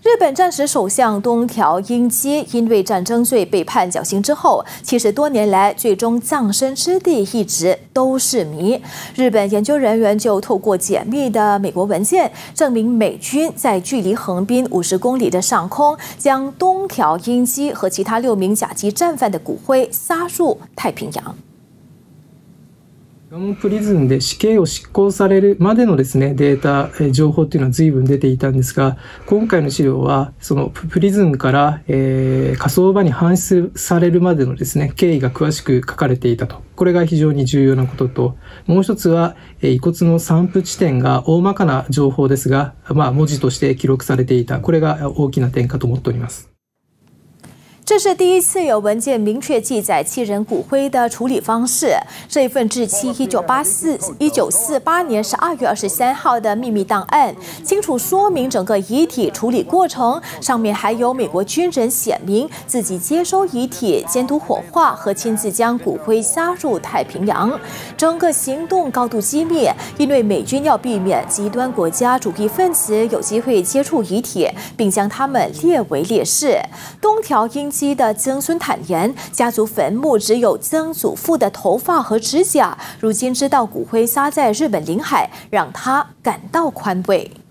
日本战时首相东条英机因为战争罪被判绞刑之后，70多年来最终葬身之地一直都是谜。日本研究人员就透过解密的美国文件，证明美军在距离横滨50公里的上空，将东条英机和其他6名甲级战犯的骨灰撒入太平洋。 ガモンプリズンで死刑を執行されるまでのですね、データ、情報っていうのは随分出ていたんですが、今回の資料は、そのプリズンから、火葬場に搬出されるまでのですね、経緯が詳しく書かれていたと。これが非常に重要なことと、もう一つは、遺骨の散布地点が大まかな情報ですが、文字として記録されていた。これが大きな点かと思っております。 这是第一次有文件明确记载亲人骨灰的处理方式。这一份至期1948年12月23号的秘密档案，清楚说明整个遗体处理过程。上面还有美国军人写明自己接收遗体、监督火化和亲自将骨灰撒入太平洋。整个行动高度机密，因为美军要避免极端国家主义分子有机会接触遗体，并将他们列为烈士。东条英机的曾孙坦言，家族坟墓只有曾祖父的头发和指甲，如今知道骨灰撒在日本领海，让他感到宽慰。